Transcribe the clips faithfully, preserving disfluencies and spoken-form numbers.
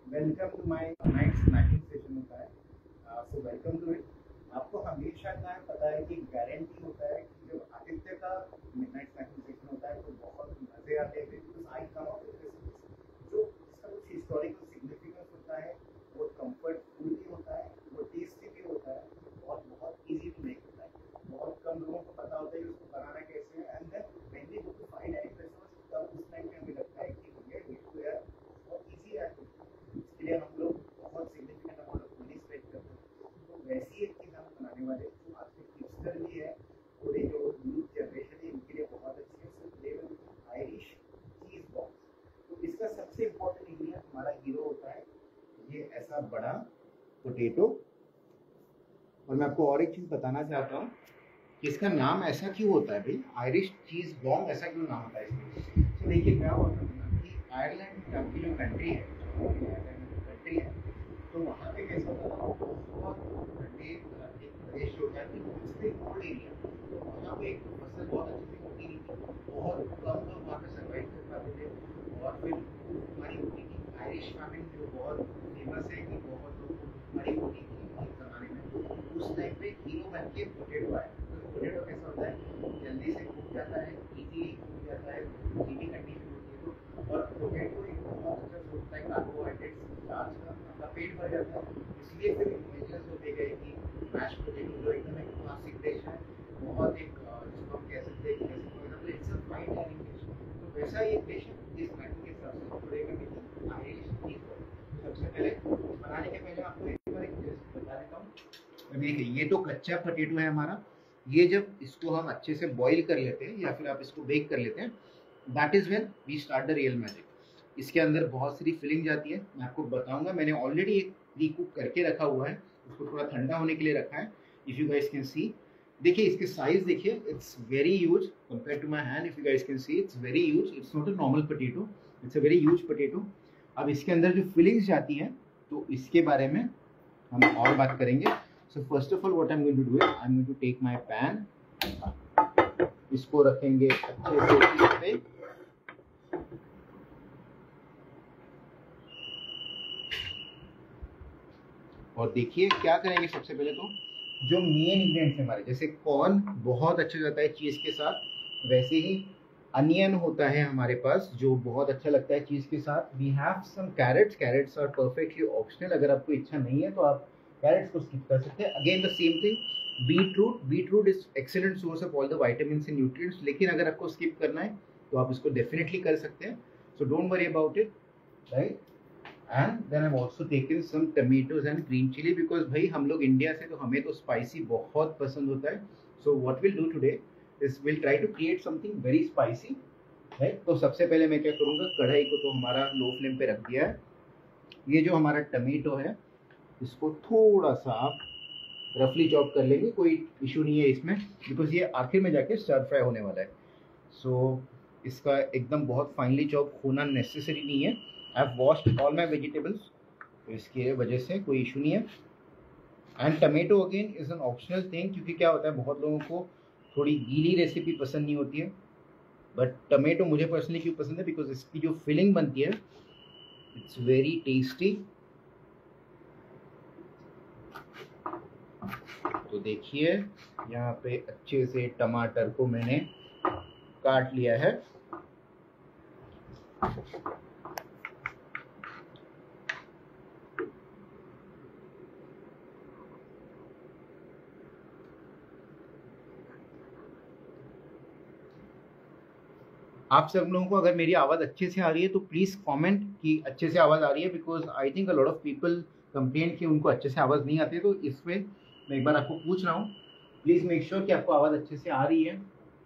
Welcome to my night snacking session होता है। So welcome to it. आपको हमेशा का पता है कि गारंटी होता है कि जब आदित्य का मिडनाइट स्नैकिंग सेशन होता है तो बहुत मजे आते हैं, because I come up with recipes जो जिसका कुछ हिस्टोरिकल सिग्निफिकेंस होता है, वो कंफर्ट फूड भी होता है, वो टेस्टी भी होता है और बहुत इजी टू मेक होता है। बहुत कम लोगों को पता होता है कि उसको बनाना कैसे है, and then when we go to find dining restaurants तब उस टाइम पे हमें लगता है कि भैया ये तो यार बहुत इजी है, इसके लिए हम लोग बहुत significant amount of money spend करते हैं। तो वैसी एक चीज़ हम बनाने वाले जो आज के हिपस्टर भी है, थोड़ी जो यूथ जनरेशन है, इनके लिए बहुत अच्छी है। So flavour Irish cheese box. तो इसका सबसे इम्पोर्टेंट इंग्रेडिएंट हमारा हीरो होता है ये ऐसा बड़ा पोटैटो। और मैं आपको और एक चीज़ बताना चाहता हूँ कि इसका नाम ऐसा क्यों होता है भाई, आयरिश चीज़ बॉम्ब ऐसा क्यों नाम होता है इसमें। तो देखिए क्या होता है ना कि आयरलैंड की जो कंट्री है कंट्री है तो वहाँ पे कैसा होता था, बहुत ठंडे एक प्रदेश जो होता है मोस्टली कोल्ड एरिया, तो वहाँ पे एक फसल बहुत अच्छे से होती नहीं थी, बहुत कम लोग वहाँ पे सर्वाइव कर पाते थे। और फिर हमारी होती थी आयरिश फार्मिंग जो बहुत फेमस है कि बहुत लोगों को हमारी होती थी एक ज़माने में। उस टाइम पे हीरो बन के पोटैटो आया। तो पोटैटो कैसा होता है, जल्दी से उग जाता है, इजीली उग जाता है, हीटिंग कंडीशन होती है तो। और पोटैटो एक बहुत अच्छा सोर्स है कार्बोहाइड्रेट्स स्टार्च का, आपका पेट भर जाता है। इसलिए फिर इमेजिनस होते गए कि मैश पोटैटो जो एकदम एक क्लासिक डिश है, बहुत एक जिसको हम कह सकते हैं कि जैसे for example it's a fine dining dish, तो वैसा ये डिश है जिस स्नैकिंग के हिसाब से थोड़े का भी आयरिश चीज़ हो। सबसे पहले बनाने के पहले आपको एक बार एक रेसिपी बता देता हूँ। देखिए ये तो कच्चा पोटैटो है हमारा, ये जब इसको हम अच्छे से बॉईल कर लेते हैं या फिर आप इसको बेक कर लेते हैं, that is when we start the real magic. इसके अंदर बहुत सारी फिलिंग जाती है, मैं आपको बताऊंगा। मैंने ऑलरेडी एक प्री कुक करके रखा हुआ है, उसको थोड़ा ठंडा होने के लिए रखा है। If you guys can see, देखिए इसके साइज देखिए, it's very huge compare to my hand. If you guys can see it's very huge, it's not a normal potato, it's a very huge potato. अब इसके अंदर जो fillings जाती हैं तो इसके बारे में हम और बात करेंगे। So first of all what I am going to do is I am going to take my pan, इसको रखेंगे अच्छे से इस पे, और देखिए क्या करेंगे। सबसे पहले तो जो मेन इंग्रेडिएंट्स हमारे, जैसे कॉर्न बहुत अच्छा जाता है चीज़ के साथ, वैसे ही अनियन होता है हमारे पास जो बहुत अच्छा लगता है चीज़ के साथ। We have some carrots, carrots are perfectly optional, अगर आपको इच्छा नहीं है तो आप कैरेट्स को स्किप कर सकते हैं। Again the same thing, beetroot, beetroot is excellent source of all the vitamin and nutrients, लेकिन अगर आपको स्किप करना है तो आप इसको डेफिनेटली कर सकते हैं। So don't worry about it, right. And then I also taken some tomatoes and green chilli, because भाई हम लोग इंडिया से तो हमें तो स्पाइसी बहुत पसंद होता है। So what will do today is will try to create something very spicy, right. तो सबसे पहले मैं क्या करूँगा, कढ़ाई को तो हमारा लो फ्लेम पे रख दिया है। ये जो हमारा टमेटो है इसको थोड़ा सा आप रफली चॉप कर लेंगे, कोई इशू नहीं है इसमें, बिकॉज ये आखिर में जाके स्टर फ्राई होने वाला है। सो so, इसका एकदम बहुत फाइनली चॉप होना नेसेसरी नहीं है। I have washed all my vegetables, तो इसके वजह से कोई इशू नहीं है। And tomato again is an optional thing, क्योंकि क्या होता है बहुत लोगों को थोड़ी गीली रेसिपी पसंद नहीं होती है, बट टमेटो मुझे पर्सनली क्यों पसंद है, बिकॉज इसकी जो फिलिंग बनती है इट्स वेरी टेस्टी। तो देखिए यहाँ पे अच्छे से टमाटर को मैंने काट लिया है। आप सब लोगों को अगर मेरी आवाज़ अच्छे से आ रही है तो प्लीज़ कमेंट कि अच्छे से आवाज़ आ रही है, because I think a lot of people complain कि उनको अच्छे से आवाज़ नहीं आती है। तो इसमें मैं एक बार आपको पूछ रहा हूँ, प्लीज़ मेक श्योर कि आपको आवाज़ अच्छे से आ रही है।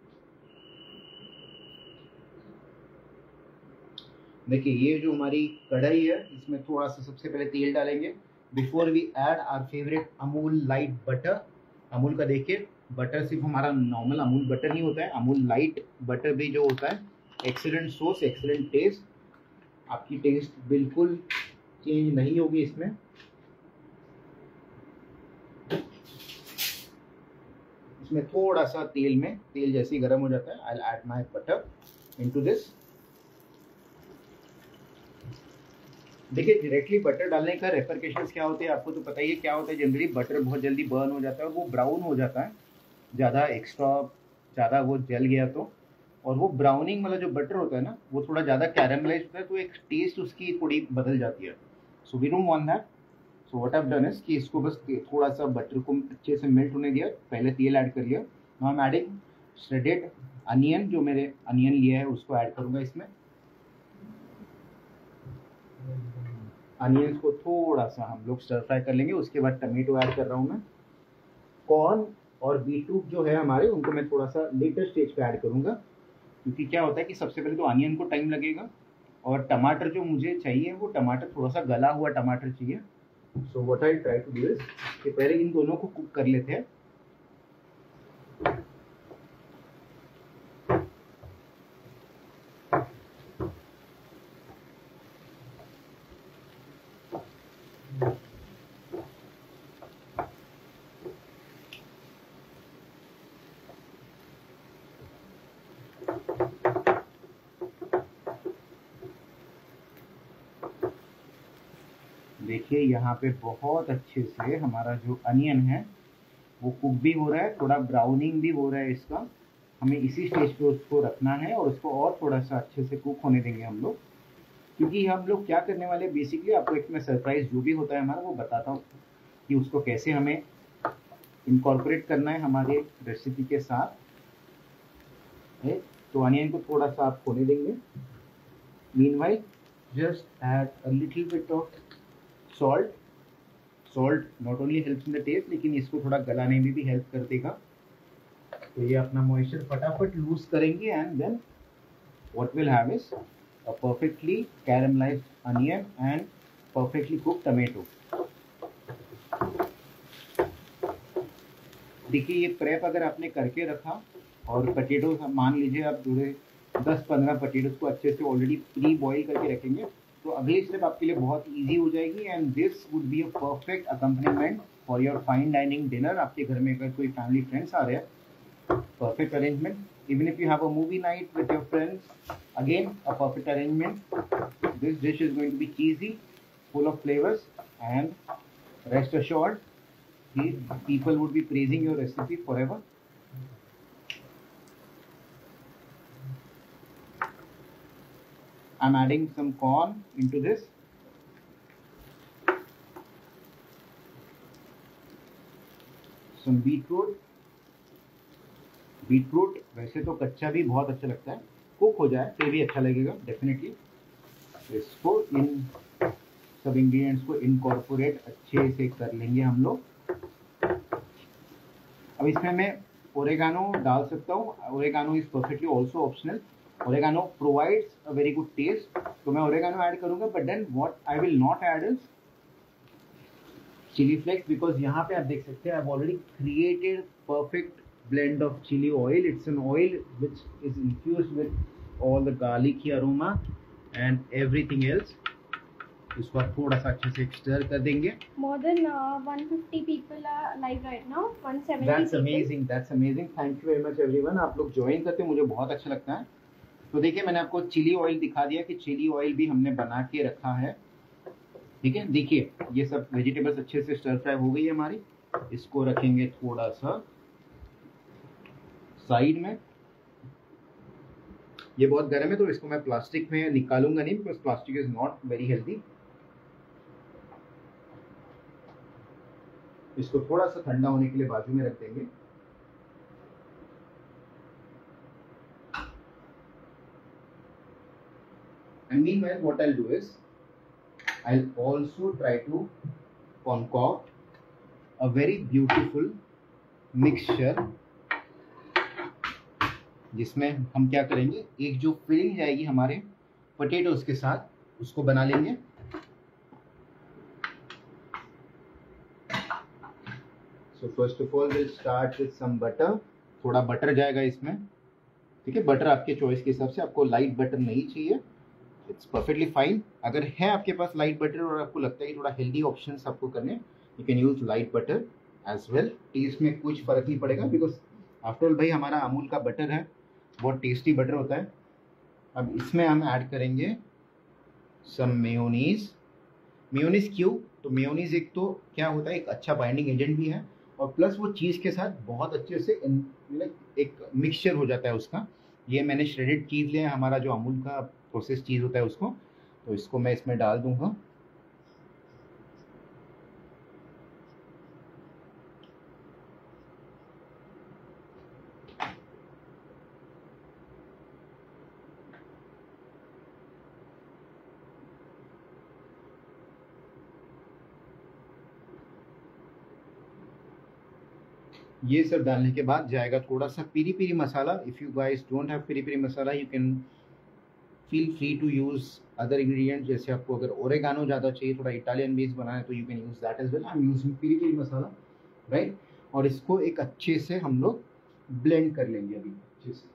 देखिए ये जो हमारी कढ़ाई है इसमें थोड़ा सा सबसे पहले तेल डालेंगे before we add our favourite Amul light butter. Amul का देखिए बटर सिर्फ हमारा नॉर्मल अमूल बटर नहीं होता है, अमूल लाइट बटर भी जो होता है एक्सीलेंट सोर्स, एक्सीलेंट टेस्ट, आपकी टेस्ट बिल्कुल चेंज नहीं होगी इसमें। इसमें थोड़ा सा तेल में, तेल जैसे ही गर्म हो जाता है I will add my butter into this. देखिए डायरेक्टली बटर डालने का रेपरकेशंस क्या होते हैं आपको तो पता ही है क्या होता है। जनरली बटर बहुत जल्दी बर्न हो जाता है और वो ब्राउन हो जाता है, ज़्यादा एक्स्ट्रा ज़्यादा वो जल गया तो। और वो ब्राउनिंग वाला जो बटर होता है ना वो थोड़ा ज़्यादा कैरमलाइज होता है, तो एक टेस्ट उसकी थोड़ी बदल जाती है। So we don't want that. So what I have done is कि इसको बस थोड़ा सा बटर को अच्छे से मेल्ट होने दिया, पहले तेल ऐड कर लिया। Now I am adding shredded onion, जो मेरे अनियन लिया है उसको ऐड करूँगा इसमें। अनियंस को थोड़ा सा हम लोग स्टर फ्राई कर लेंगे, उसके बाद टमेटो ऐड कर रहा हूँ मैं। कॉर्न और बीटरूट जो है हमारे उनको मैं थोड़ा सा लेटर स्टेज पे ऐड करूँगा, क्योंकि क्या होता है कि सबसे पहले तो अनियन को टाइम लगेगा और टमाटर जो मुझे चाहिए वो टमाटर थोड़ा सा गला हुआ टमाटर चाहिए। So what I try to do is कि पहले इन दोनों को कुक कर लेते हैं। देखिए यहाँ पे बहुत अच्छे से हमारा जो अनियन है वो कुक भी हो रहा है, थोड़ा ब्राउनिंग भी हो रहा है इसका। हमें इसी स्टेज पे उसको रखना है और उसको और थोड़ा सा अच्छे से कुक होने देंगे हम लोग, क्योंकि हम लोग क्या करने वाले हैं बेसिकली आपको एक मैं सरप्राइज जो भी होता है हमारा वो बताता हूँ कि उसको कैसे हमें इनकॉर्पोरेट करना है हमारे रेसिपी के साथ है। तो अनियन को थोड़ा सा आप होने देंगे। Meanwhile just add a little bit of salt. Salt not only helps in the taste, लेकिन इसको थोड़ा गलाने में भी हेल्प कर देगा। तो ये अपना मॉइस्चर फटाफट लूज करेंगे and then what will have is a perfectly caramelised onion and perfectly cooked tomato. देखिए ये प्रेप अगर आपने करके रखा और पटेटो मान लीजिए आप पूरे दस पंद्रह पटेटोज को अच्छे से ऑलरेडी प्री बॉईल करके रखेंगे तो अगली स्टेप आपके लिए बहुत इजी हो जाएगी। And this would be a perfect accompaniment for your fine dining dinner. आपके घर में अगर कोई फैमिली फ्रेंड्स आ रहे हैं, perfect arrangement. Even if you have a movie night with your friends, again a perfect arrangement. This dish is going to be cheesy, full of flavors, and rest assured people would be praising your recipe forever. I'm adding some corn into this. Some beetroot. Beetroot वैसे तो कच्चा भी बहुत अच्छा लगता है, cook हो जाए तो भी अच्छा लगेगा डेफिनेटली। इसको इन सब इंग्रेडिएंट्स को इनकॉर्पोरेट अच्छे से कर लेंगे हम लोग। अब इसमें मैं ओरेगानो डाल सकता हूँ। Oregano is perfectly also optional. Oregano provides a very good taste, तो मैं ओरेगानो ऐड करूंगा। But then what I will not add is chilli flakes, because यहाँ पे आप देख सकते हैं I have already created perfect blend of chili oil. It's an oil which is infused with all the garlicky aroma and everything else. इसको आप थोड़ा सा अच्छे से stir कर देंगे। More than uh, one hundred fifty people are live right now. one hundred seventy That's people. amazing. That's amazing. Thank you very much everyone. आप लोग ज्वाइन करते मुझे बहुत अच्छा लगता है। तो देखिए मैंने आपको चिली ऑयल दिखा दिया कि चिली ऑयल भी हमने बना के रखा है। ठीक है, देखिए ये सब वेजिटेबल्स अच्छे से स्टर फ्राई हो गई है हमारी। इसको रखेंगे थोड़ा सा साइड में। ये बहुत गर्म है तो इसको मैं प्लास्टिक में निकालूंगा नहीं, because plastic is not very healthy. इसको थोड़ा सा ठंडा होने के लिए बाजू में रख देंगे। And meanwhile, what I'll do is I'll also try to concoct a very beautiful mixture, जिसमें हम क्या करेंगे, एक जो फिलिंग जाएगी हमारे पोटैटोज के साथ उसको बना लेंगे। So first of all will start with some butter. थोड़ा बटर जाएगा इसमें। ठीक है, बटर आपके चॉइस के हिसाब से, आपको लाइट बटर नहीं चाहिए, इट्स परफेक्टली फाइन। अगर है आपके पास लाइट बटर और आपको लगता है कि थोड़ा हेल्दी ऑप्शंस आपको करने, you can use light butter as well. Taste में कुछ फर्क नहीं पड़ेगा, बिकॉज आफ्टर ऑल भाई हमारा अमूल का बटर है, बहुत टेस्टी बटर होता है। अब इसमें हम ऐड करेंगे सम मेयोनीज। मेयोनीज क्यों? तो मेयोनीज एक तो क्या होता है, एक अच्छा बाइंडिंग एजेंट भी है, और प्लस वो चीज़ के साथ बहुत अच्छे से एक मिक्सचर हो जाता है उसका। ये मैंने श्रेडेड चीज़ लिया है, हमारा जो अमूल का प्रोसेस चीज़ होता है उसको, तो इसको मैं इसमें डाल दूंगा। ये सब डालने के बाद जाएगा थोड़ा सा peri peri masala. If you guys don't have peri peri masala, you can feel free to use other ingredient. जैसे आपको अगर ओरेगानो ज़्यादा चाहिए, थोड़ा इटालियन बेस बनाना है, तो you can use that as well. I am using peri peri masala, right. और इसको एक अच्छे से हम लोग ब्लेंड कर लेंगे अभी अच्छे से।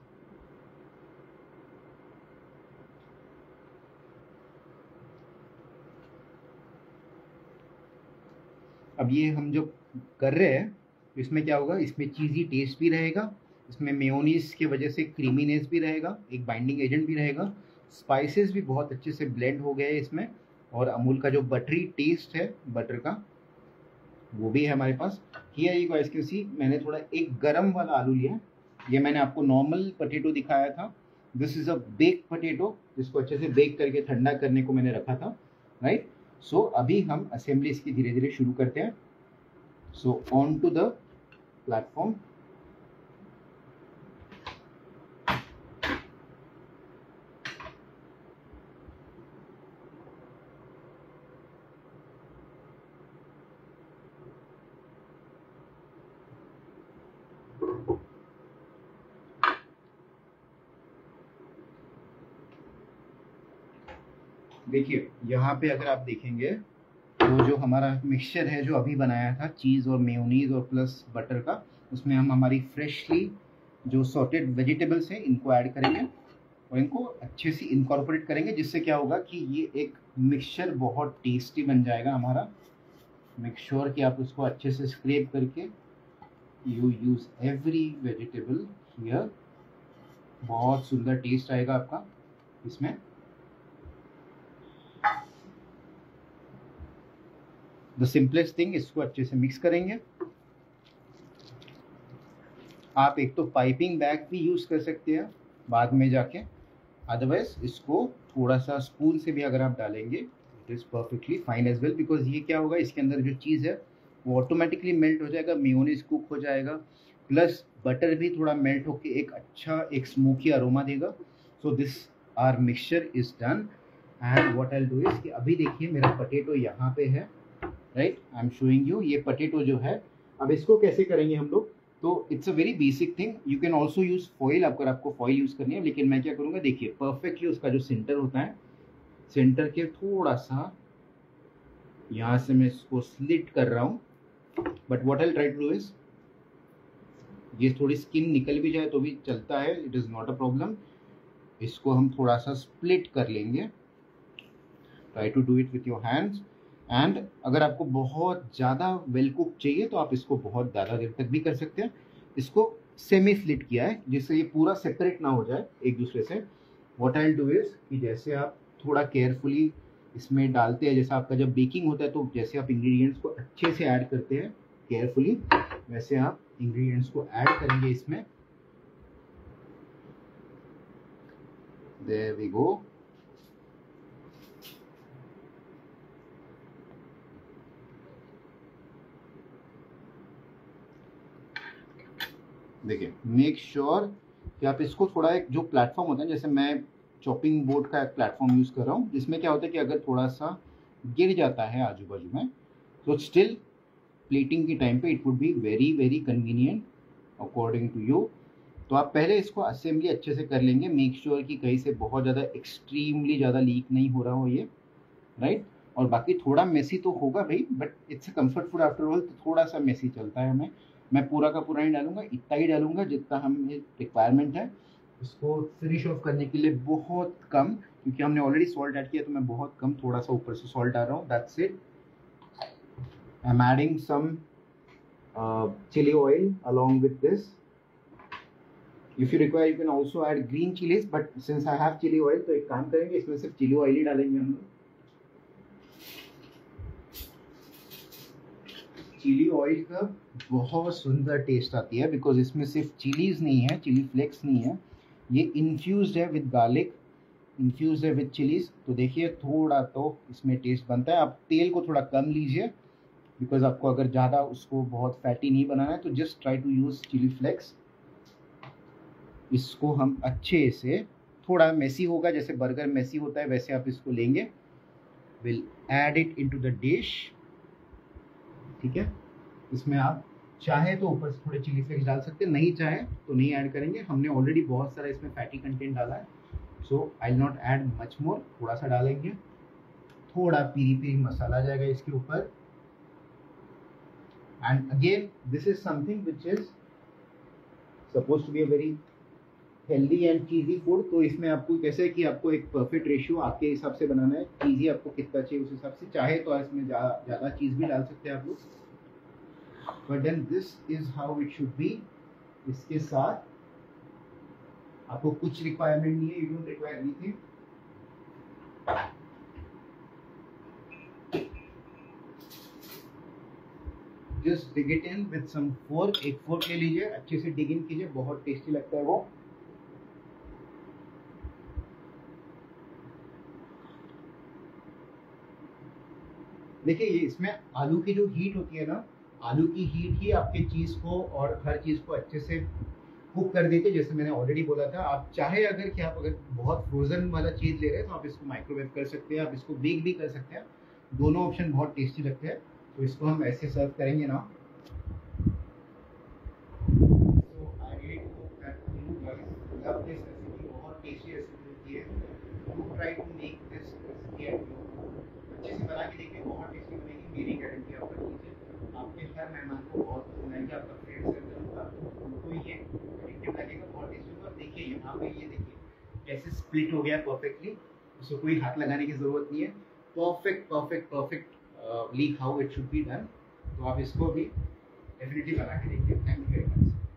अब ये हम जो कर रहे हैं, इसमें क्या होगा, इसमें चीज़ी टेस्ट भी रहेगा, इसमें मेयोनीज की वजह से क्रीमीनेस भी रहेगा, एक बाइंडिंग एजेंट भी रहेगा, स्पाइसेस भी बहुत अच्छे से ब्लेंड हो गए इसमें, और अमूल का जो बटरी टेस्ट है बटर का वो भी है हमारे पास। Here you guys can see, मैंने थोड़ा एक गरम वाला आलू लिया। ये मैंने आपको नॉर्मल पोटैटो दिखाया था, this is a bake potato, जिसको अच्छे से बेक करके ठंडा करने को मैंने रखा था, राइट। सो अभी हम असेंबली इसकी धीरे धीरे शुरू करते हैं। So on to the platform. देखिए यहाँ पे अगर आप देखेंगे तो जो हमारा मिक्सचर है जो अभी बनाया था चीज़ और मेयोनीज और प्लस बटर का, उसमें हम हमारी फ्रेशली जो सॉटेड वेजिटेबल्स हैं इनको ऐड करेंगे और इनको अच्छे से इनकॉर्पोरेट करेंगे, जिससे क्या होगा कि ये एक मिक्सचर बहुत टेस्टी बन जाएगा हमारा। मेक श्योर कि आप उसको अच्छे से स्क्रैप करके you use every vegetable here. बहुत सुंदर टेस्ट आएगा आपका इसमें। द सिंपलेस्ट थिंग, इसको अच्छे से मिक्स करेंगे। आप एक तो पाइपिंग बैग भी यूज़ कर सकते हैं बाद में जाके, अदरवाइज इसको थोड़ा सा स्पून से भी अगर आप डालेंगे it is perfectly fine as well, because ये क्या होगा, इसके अंदर जो चीज़ है वो ऑटोमेटिकली मेल्ट हो जाएगा, मेयोनीज कुक हो जाएगा, प्लस बटर भी थोड़ा मेल्ट होकर एक अच्छा एक स्मोकी अरोमा देगा। So this our mixture is done. And what I will do is कि अभी देखिए मेरा पोटैटो यहाँ पे है, right, I am showing you ये पोटैटो जो है। अब इसको कैसे करेंगे हम लोग, तो it's a very basic thing, you can also use foil अगर आपको फॉइल यूज करनी है, लेकिन मैं क्या करूँगा, देखिए परफेक्टली उसका जो सेंटर होता है, सेंटर के थोड़ा सा यहाँ से मैं इसको स्लिट कर रहा हूँ, but what I try to do is ये थोड़ी स्किन निकल भी जाए तो भी चलता है, it is not a problem. इसको हम थोड़ा सा स्प्लिट कर लेंगे, try to do it with your hands. And अगर आपको बहुत ज़्यादा वेल कुक चाहिए तो आप इसको बहुत ज़्यादा देर तक भी कर सकते हैं। इसको सेमी स्लिट किया है जिससे ये पूरा सेपरेट ना हो जाए एक दूसरे से। What I will do is कि जैसे आप थोड़ा केयरफुली इसमें डालते हैं, जैसे आपका जब बेकिंग होता है तो जैसे आप इंग्रेडिएंट्स को अच्छे से ऐड करते हैं केयरफुली, वैसे आप इंग्रेडिएंट्स को ऐड करेंगे इसमें। There we go. देखिए मेक श्योर कि आप इसको थोड़ा, एक जो प्लेटफॉर्म होता है, जैसे मैं चॉपिंग बोर्ड का एक प्लेटफॉर्म यूज़ कर रहा हूँ, जिसमें क्या होता है कि अगर थोड़ा सा गिर जाता है आजू बाजू में तो स्टिल प्लेटिंग के टाइम पे it would be very very convenient according to you. तो आप पहले इसको असेंबली अच्छे से कर लेंगे, मेक श्योर कि कहीं से बहुत ज़्यादा एक्सट्रीमली ज़्यादा लीक नहीं हो रहा हो ये, राइट। और बाकी थोड़ा मेसी तो होगा भाई, but it's a comfort food after all, तो थोड़ा सा मेसी चलता है हमें। मैं पूरा का पूरा नहीं डालूंगा, इतना ही डालूंगा जितना हमें रिक्वायरमेंट है। इसको फिनिश ऑफ करने के लिए बहुत कम, क्योंकि हमने ऑलरेडी सॉल्ट ऐड किया, तो मैं बहुत कम थोड़ा सा ऊपर से सॉल्ट डाल रहा हूँ, that's it. I am adding some chili oil along with this. If you require you can also add green chilies, but since I have chili oil तो एक काम करेंगे, इसमें सिर्फ चिली ऑयल ही डालेंगे हम लोग। चिली ऑयल का बहुत सुंदर टेस्ट आती है, बिकॉज इसमें सिर्फ चिलीज नहीं है, चिली फ्लेक्स नहीं है, ये इन्फ्यूज्ड है विद गार्लिक, इन्फ्यूज्ड है विद चिलीज। तो देखिए थोड़ा तो इसमें टेस्ट बनता है। आप तेल को थोड़ा कम लीजिए, बिकॉज आपको अगर ज़्यादा उसको बहुत फैटी नहीं बनाना है, तो just try to use chili flakes. इसको हम अच्छे से, थोड़ा मेसी होगा, जैसे बर्गर मेसी होता है वैसे आप इसको लेंगे। Will add it into the dish, ठीक है। इसमें आप चाहे तो ऊपर से थोड़े चिली फ्लेक्स डाल सकते हैं, नहीं चाहे तो नहीं ऐड करेंगे। हमने ऑलरेडी बहुत सारा इसमें फैटी कंटेंट डाला है, so I will not add much more. थोड़ा सा डालेंगे, थोड़ा पीरी पीरी मसाला जाएगा इसके ऊपर। And again this is something which is suppose to be a very healthy and cheesy food. तो इसमें आपको कैसे है कि आपको एक परफेक्ट रेशियो आपके हिसाब से बनाना है, चीज़ी आपको कितना चाहिए उस हिसाब से। चाहे तो इसमें ज़्यादा चीज़ भी डाल सकते हैं आप लोग, but then this is how it should be. इसके साथ आपको कुछ रिक्वायरमेंट नहीं है, you don't require anything. Just dig it in with some fork, एक फोर्क ले लीजिए, अच्छे से डिग इन कीजिए, बहुत टेस्टी लगता है वो। देखिए ये इसमें आलू की जो हीट होती है ना, आलू की हीट ही आपके चीज़ को और हर चीज़ को अच्छे से कुक कर देती है। जैसे मैंने ऑलरेडी बोला था, आप चाहे अगर कि आप अगर बहुत फ्रोजन वाला चीज़ ले रहे हैं तो आप इसको माइक्रोवेव कर सकते हैं, आप इसको बेक भी कर सकते हैं। दोनों ऑप्शन बहुत टेस्टी लगते हैं। तो इसको हम ऐसे सर्व करेंगे ना। So I really hope that you guys love this recipe, बहुत टेस्टी रेसिपी है। Do try to make this recipe at home, अच्छे से बना के देखिए, बहुत टेस्टी बनेगी, मेरी गारंटी आप कर लीजिए। आपके हर मेहमान को बहुत पसंद आएगी, आपका फ्रेंड सर्कल होगा उनको ये एडिक्टिव लगेगा, बहुत टेस्टी होगा। देखिए यहाँ पे ये देखिए कैसे स्प्लिट हो गया परफेक्टली, उसको कोई हाथ लगाने की ज़रूरत नहीं है। Perfect perfect perfectly how it should be done. तो आप इसको भी डेफिनेटली बना के देखिए। Thank you very much.